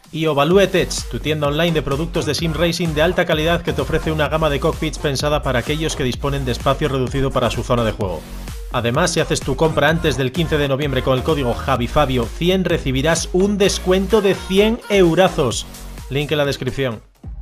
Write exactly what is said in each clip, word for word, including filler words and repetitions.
y Ovalue Tech, tu tienda online de productos de sim racing de alta calidad que te ofrece una gama de cockpits pensada para aquellos que disponen de espacio reducido para su zona de juego. Además, si haces tu compra antes del quince de noviembre con el código JaviFabio cien recibirás un descuento de cien eurazos. Link en la descripción.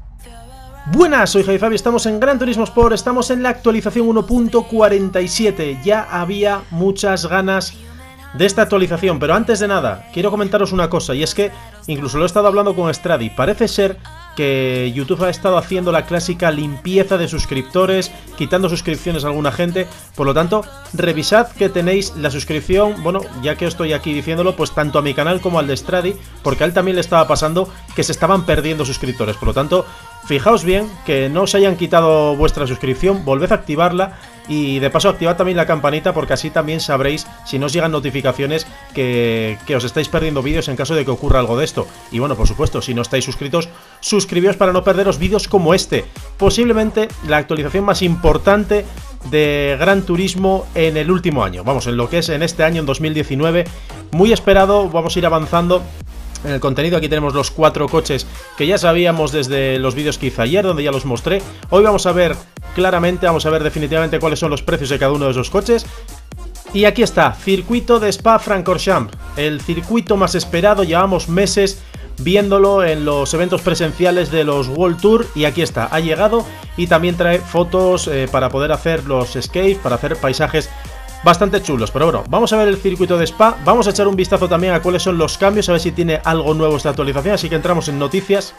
Buenas, soy JaviFabio, estamos en Gran Turismo Sport, estamos en la actualización uno punto cuarenta y siete. Ya había muchas ganas de esta actualización, pero antes de nada, quiero comentaros una cosa, y es que incluso lo he estado hablando con Stradi. Parece ser que YouTube ha estado haciendo la clásica limpieza de suscriptores, quitando suscripciones a alguna gente. Por lo tanto, revisad que tenéis la suscripción, bueno, ya que estoy aquí diciéndolo, pues tanto a mi canal como al de Stradi, porque a él también le estaba pasando que se estaban perdiendo suscriptores. Por lo tanto, fijaos bien que no os hayan quitado vuestra suscripción, volved a activarla y de paso activad también la campanita, porque así también sabréis si no os llegan notificaciones que, que os estáis perdiendo vídeos en caso de que ocurra algo de esto. Y bueno, por supuesto, si no estáis suscritos, suscribíos para no perderos vídeos como este. Posiblemente la actualización más importante de Gran Turismo en el último año. Vamos, en lo que es en este año, en dos mil diecinueve. Muy esperado, vamos a ir avanzando en el contenido. Aquí tenemos los cuatro coches que ya sabíamos desde los vídeos que hice ayer, donde ya los mostré. Hoy vamos a ver claramente, vamos a ver definitivamente cuáles son los precios de cada uno de esos coches. Y aquí está, circuito de Spa-Francorchamps, el circuito más esperado. Llevamos meses viéndolo en los eventos presenciales de los World Tour y aquí está, ha llegado y también trae fotos eh, para poder hacer los escapes, para hacer paisajes bastante chulos. Pero bueno, vamos a ver el circuito de Spa, vamos a echar un vistazo también a cuáles son los cambios, a ver si tiene algo nuevo esta actualización, así que entramos en noticias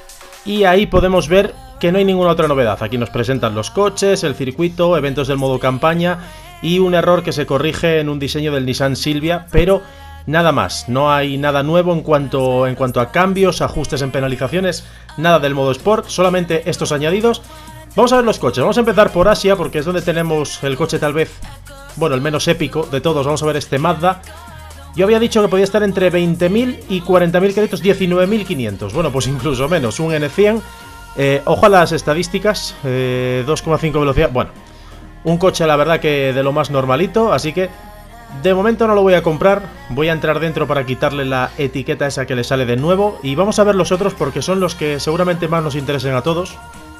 y ahí podemos ver que no hay ninguna otra novedad. Aquí nos presentan los coches, el circuito, eventos del modo campaña y un error que se corrige en un diseño del Nissan Silvia, pero nada más, no hay nada nuevo en cuanto, en cuanto a cambios, ajustes en penalizaciones, nada del modo Sport, solamente estos añadidos. Vamos a ver los coches, vamos a empezar por Asia porque es donde tenemos el coche tal vez, bueno, el menos épico de todos. Vamos a ver este Mazda. Yo había dicho que podía estar entre veinte mil y cuarenta mil créditos, diecinueve mil quinientos, bueno, pues incluso menos, un N cien, eh, ojo a las estadísticas, eh, dos coma cinco velocidad, bueno, un coche la verdad que de lo más normalito, así que de momento no lo voy a comprar, voy a entrar dentro para quitarle la etiqueta esa que le sale de nuevo y vamos a ver los otros porque son los que seguramente más nos interesen a todos.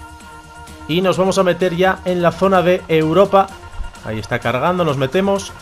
Y nos vamos a meter ya en la zona de Europa, ahí está cargando, nos metemos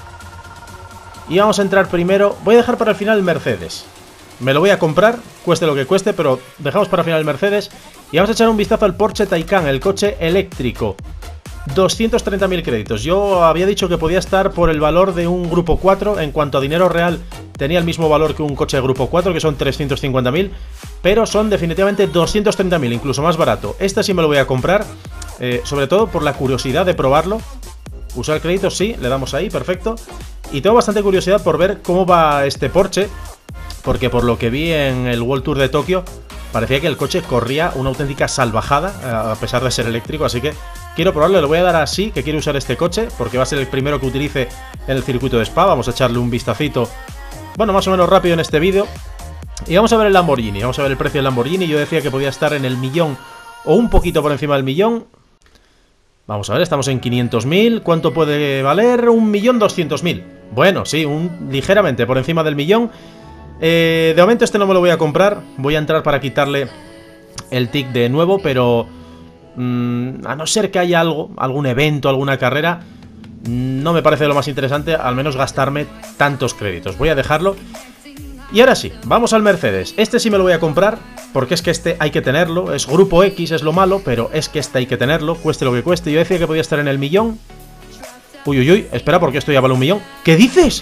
y vamos a entrar primero, voy a dejar para el final el Mercedes, me lo voy a comprar, cueste lo que cueste, pero dejamos para el final el Mercedes y vamos a echar un vistazo al Porsche Taycan, el coche eléctrico. doscientos treinta mil créditos. Yo había dicho que podía estar por el valor de un Grupo cuatro. En cuanto a dinero real, tenía el mismo valor que un coche de Grupo cuatro, que son trescientos cincuenta mil. Pero son definitivamente doscientos treinta mil, incluso más barato. Este sí me lo voy a comprar, eh, sobre todo por la curiosidad de probarlo. Usar créditos, sí, le damos ahí, perfecto. Y tengo bastante curiosidad por ver cómo va este Porsche, porque por lo que vi en el World Tour de Tokio, parecía que el coche corría una auténtica salvajada, a pesar de ser eléctrico, así que quiero probarlo, le voy a dar así, que quiero usar este coche, porque va a ser el primero que utilice en el circuito de Spa. Vamos a echarle un vistacito, bueno, más o menos rápido en este vídeo. Y vamos a ver el Lamborghini, vamos a ver el precio del Lamborghini. Yo decía que podía estar en el millón o un poquito por encima del millón. Vamos a ver, estamos en quinientos mil, ¿cuánto puede valer? un millón doscientos mil. Bueno, sí, un, ligeramente por encima del millón. Eh, de momento este no me lo voy a comprar, voy a entrar para quitarle el tic de nuevo, pero mmm, a no ser que haya algo, algún evento, alguna carrera, no me parece lo más interesante, al menos gastarme tantos créditos. Voy a dejarlo. Y ahora sí, vamos al Mercedes. Este sí me lo voy a comprar, porque es que este hay que tenerlo, es Grupo X, es lo malo, pero es que este hay que tenerlo, cueste lo que cueste. Yo decía que podía estar en el millón. Uy, uy, uy, espera, porque esto ya vale un millón. ¿Qué dices?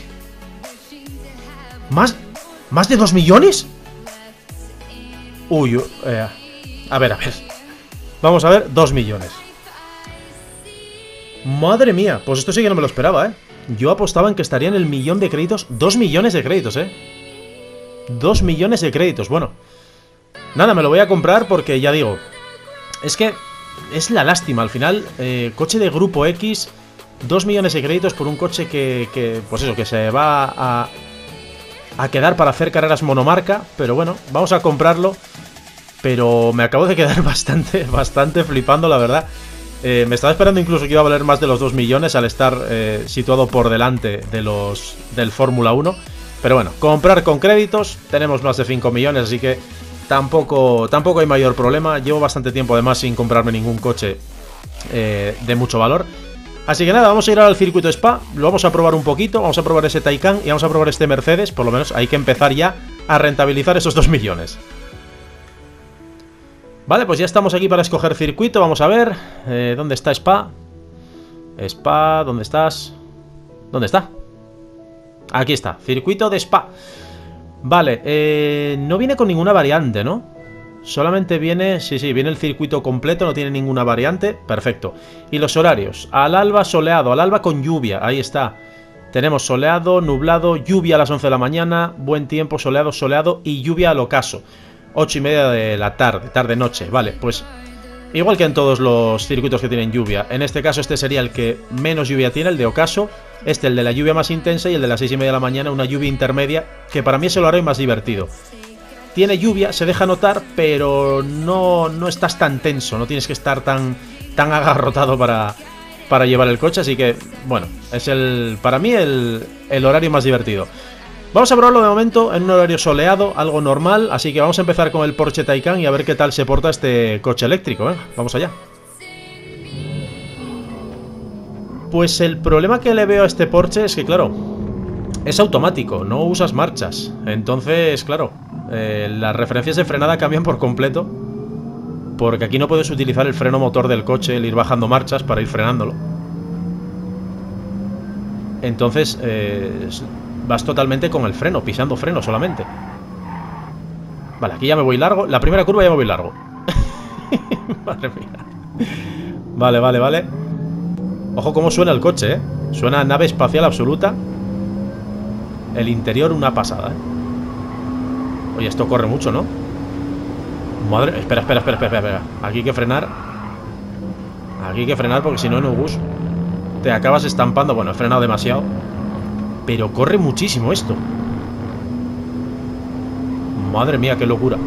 ¿Más? ¿Más de dos millones? Uy, uy eh, a ver, a ver. Vamos a ver, dos millones. Madre mía, pues esto sí que no me lo esperaba, ¿eh? Yo apostaba en que estaría en el millón de créditos. Dos millones de créditos, ¿eh? Dos millones de créditos, bueno. Nada, me lo voy a comprar porque ya digo, es que es la lástima, al final, eh, coche de Grupo X, dos millones de créditos por un coche que, que pues eso, que se va a... a quedar para hacer carreras monomarca, pero bueno, vamos a comprarlo. Pero me acabo de quedar bastante, bastante flipando, la verdad. Eh, me estaba esperando incluso que iba a valer más de los dos millones al estar eh, situado por delante de los del Fórmula uno. Pero bueno, comprar con créditos, tenemos más de cinco millones, así que tampoco, tampoco hay mayor problema. Llevo bastante tiempo además sin comprarme ningún coche eh, de mucho valor. Así que nada, vamos a ir al circuito Spa, lo vamos a probar un poquito, vamos a probar ese Taycan y vamos a probar este Mercedes. Por lo menos hay que empezar ya a rentabilizar esos dos millones. Vale, pues ya estamos aquí para escoger circuito, vamos a ver, eh, ¿dónde está Spa? Spa, ¿dónde estás? ¿Dónde está? Aquí está, circuito de Spa. Vale, eh, no viene con ninguna variante, ¿no? Solamente viene, sí, sí, viene el circuito completo, no tiene ninguna variante, perfecto. Y los horarios, al alba soleado, al alba con lluvia, ahí está. Tenemos soleado, nublado, lluvia a las once de la mañana, buen tiempo, soleado, soleado y lluvia al ocaso. ocho y media de la tarde, tarde-noche, vale, pues igual que en todos los circuitos que tienen lluvia. En este caso este sería el que menos lluvia tiene, el de ocaso. Este el de la lluvia más intensa y el de las seis y media de la mañana una lluvia intermedia, que para mí es el horario más divertido. Tiene lluvia, se deja notar, pero no, no estás tan tenso, no tienes que estar tan, tan agarrotado para, para llevar el coche, así que, bueno, es el para mí el, el horario más divertido. Vamos a probarlo de momento en un horario soleado, algo normal, así que vamos a empezar con el Porsche Taycan y a ver qué tal se porta este coche eléctrico, ¿eh? Vamos allá. Pues el problema que le veo a este Porsche es que, claro, es automático, no usas marchas. Entonces, claro, eh, las referencias de frenada cambian por completo, porque aquí no puedes utilizar el freno motor del coche, el ir bajando marchas para ir frenándolo. Entonces, eh, vas totalmente con el freno, pisando freno solamente. Vale, aquí ya me voy largo. La primera curva ya me voy largo. Madre mía. Vale, vale, vale. Ojo cómo suena el coche, ¿eh? Suena a nave espacial absoluta. El interior una pasada, ¿eh? Oye, esto corre mucho, ¿no? Madre... Espera, espera, espera, espera, espera. Aquí hay que frenar. Aquí hay que frenar porque si no en un bus te acabas estampando. Bueno, he frenado demasiado, pero corre muchísimo esto. Madre mía, qué locura.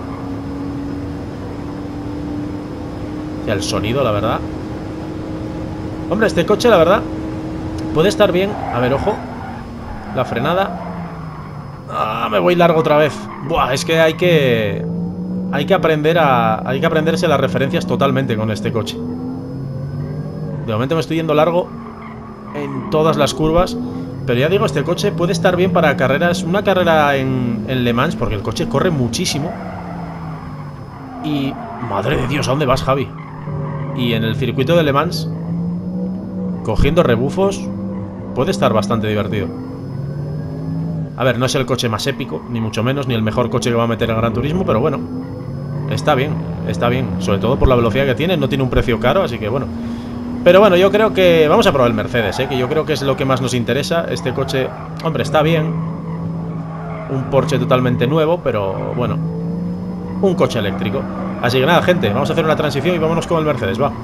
Ya el sonido, la verdad. Hombre, este coche, la verdad, puede estar bien. A ver, ojo. La frenada. Ah, me voy largo otra vez. Buah, es que hay que... Hay que aprender a... Hay que aprenderse las referencias totalmente con este coche. De momento me estoy yendo largo en todas las curvas. Pero ya digo, este coche puede estar bien para carreras. Una carrera en, en Le Mans, porque el coche corre muchísimo. Y... Madre de Dios, ¿a dónde vas, Javi? Y en el circuito de Le Mans, cogiendo rebufos, puede estar bastante divertido. A ver, no es el coche más épico, ni mucho menos, ni el mejor coche que va a meter el Gran Turismo, pero bueno, está bien, está bien. Sobre todo por la velocidad que tiene, no tiene un precio caro, así que bueno. Pero bueno, yo creo que... Vamos a probar el Mercedes, ¿eh? Que yo creo que es lo que más nos interesa. Este coche, hombre, está bien. Un Porsche totalmente nuevo, pero bueno, un coche eléctrico. Así que nada, gente, vamos a hacer una transición y vámonos con el Mercedes, va.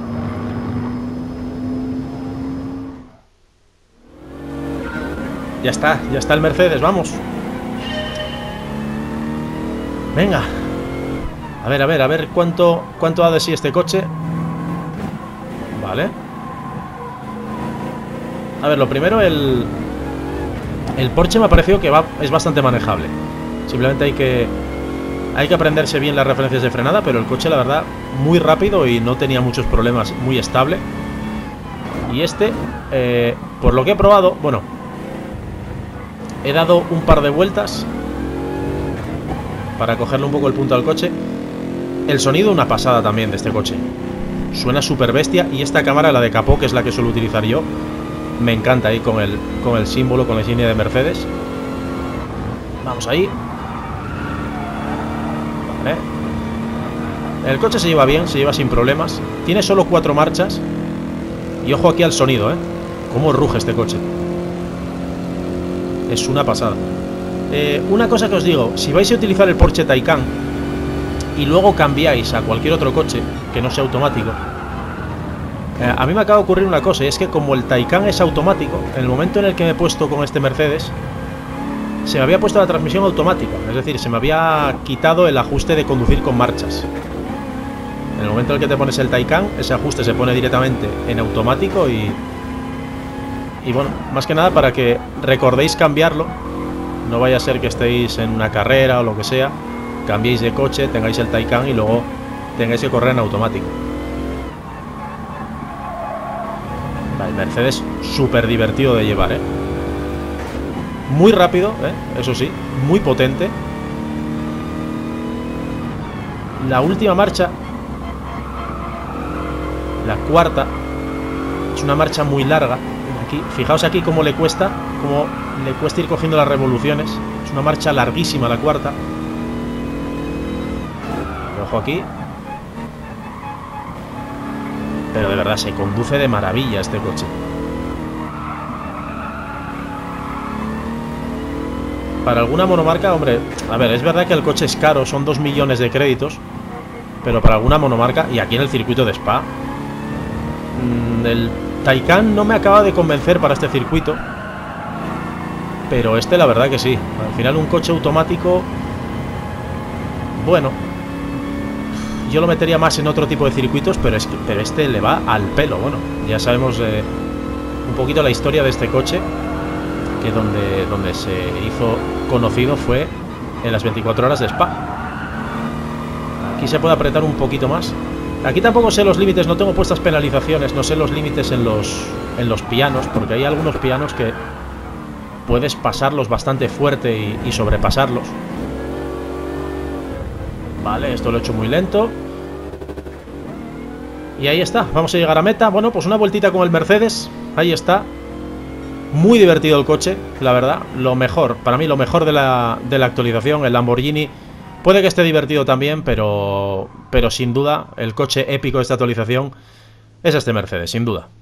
Ya está, ya está el Mercedes, vamos. Venga. A ver, a ver, a ver cuánto, cuánto da de sí este coche. Vale. A ver, lo primero, el... El Porsche me ha parecido que va, es bastante manejable. Simplemente hay que... Hay que aprenderse bien las referencias de frenada, pero el coche, la verdad, muy rápido y no tenía muchos problemas, muy estable. Y este, eh, por lo que he probado, bueno, he dado un par de vueltas para cogerle un poco el punto al coche. El sonido una pasada también de este coche. Suena súper bestia. Y esta cámara, la de capó, que es la que suelo utilizar yo, me encanta ahí con el, con el símbolo, con la insignia de Mercedes. Vamos ahí. Vale. El coche se lleva bien, se lleva sin problemas. Tiene solo cuatro marchas. Y ojo aquí al sonido, ¿eh? Cómo ruge este coche. Es una pasada. Eh, una cosa que os digo, si vais a utilizar el Porsche Taycan y luego cambiáis a cualquier otro coche que no sea automático, eh, a mí me acaba de ocurrir una cosa, y es que como el Taycan es automático, en el momento en el que me he puesto con este Mercedes, se me había puesto la transmisión automática, es decir, se me había quitado el ajuste de conducir con marchas. En el momento en el que te pones el Taycan, ese ajuste se pone directamente en automático y... Y bueno, más que nada para que recordéis cambiarlo. No vaya a ser que estéis en una carrera o lo que sea, cambiéis de coche, tengáis el Taycan y luego tengáis que correr en automático. El Mercedes súper divertido de llevar, ¿eh? Muy rápido, ¿eh? Eso sí, muy potente. La última marcha, la cuarta, es una marcha muy larga. Aquí, fijaos aquí cómo le cuesta, cómo le cuesta ir cogiendo las revoluciones. Es una marcha larguísima la cuarta. Ojo aquí. Pero de verdad, se conduce de maravilla este coche. Para alguna monomarca, hombre, a ver, es verdad que el coche es caro, son dos millones de créditos. Pero para alguna monomarca, y aquí en el circuito de Spa, mmm, el Taycan no me acaba de convencer para este circuito. Pero este la verdad que sí. Al final un coche automático, bueno, yo lo metería más en otro tipo de circuitos, pero, es que, pero este le va al pelo. Bueno, ya sabemos eh, un poquito la historia de este coche, que donde, donde se hizo conocido fue en las veinticuatro horas de Spa. Aquí se puede apretar un poquito más. Aquí tampoco sé los límites, no tengo puestas penalizaciones, no sé los límites en los, en los pianos, porque hay algunos pianos que puedes pasarlos bastante fuerte y, y sobrepasarlos. Vale, esto lo he hecho muy lento. Y ahí está, vamos a llegar a meta. Bueno, pues una vueltita con el Mercedes. Ahí está. Muy divertido el coche, la verdad. Lo mejor, para mí lo mejor de la, de la actualización. El Lamborghini puede que esté divertido también, pero, pero sin duda el coche épico de esta actualización es este Mercedes, sin duda.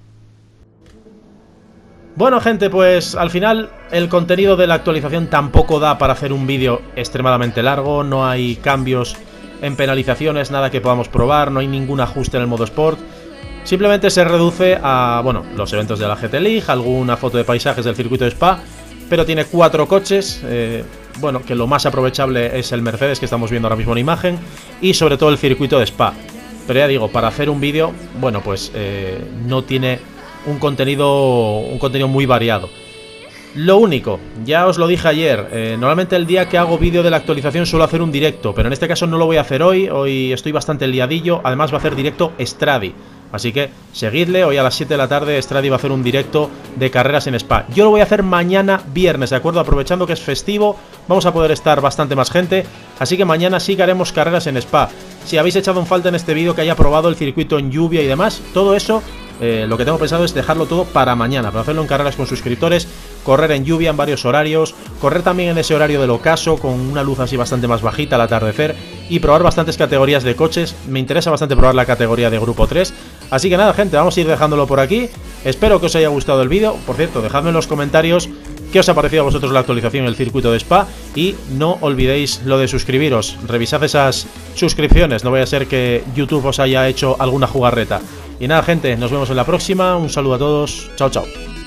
Bueno, gente, pues al final el contenido de la actualización tampoco da para hacer un vídeo extremadamente largo. No hay cambios en penalizaciones, nada que podamos probar, no hay ningún ajuste en el modo Sport. Simplemente se reduce a, bueno, los eventos de la G T League, alguna foto de paisajes del circuito de Spa, pero tiene cuatro coches, eh, bueno, que lo más aprovechable es el Mercedes que estamos viendo ahora mismo en imagen, y sobre todo el circuito de Spa. Pero ya digo, para hacer un vídeo, bueno, pues eh, no tiene un contenido, un contenido muy variado. Lo único, ya os lo dije ayer, eh, normalmente el día que hago vídeo de la actualización suelo hacer un directo, pero en este caso no lo voy a hacer hoy, hoy estoy bastante liadillo, además va a hacer directo Stradi, así que seguidle, hoy a las siete de la tarde Stradi va a hacer un directo de carreras en Spa. Yo lo voy a hacer mañana viernes, ¿de acuerdo? Aprovechando que es festivo, vamos a poder estar bastante más gente, así que mañana sí que haremos carreras en Spa. Si habéis echado en falta en este vídeo que haya probado el circuito en lluvia y demás, todo eso... Eh, lo que tengo pensado es dejarlo todo para mañana, para hacerlo en carreras con suscriptores, correr en lluvia en varios horarios, correr también en ese horario del ocaso con una luz así bastante más bajita al atardecer y probar bastantes categorías de coches. Me interesa bastante probar la categoría de grupo tres. Así que nada, gente, vamos a ir dejándolo por aquí. Espero que os haya gustado el vídeo. Por cierto, dejadme en los comentarios qué os ha parecido a vosotros la actualización en el circuito de Spa y no olvidéis lo de suscribiros. Revisad esas suscripciones, no vaya a ser que YouTube os haya hecho alguna jugarreta. Y nada, gente, nos vemos en la próxima. Un saludo a todos. Chao, chao.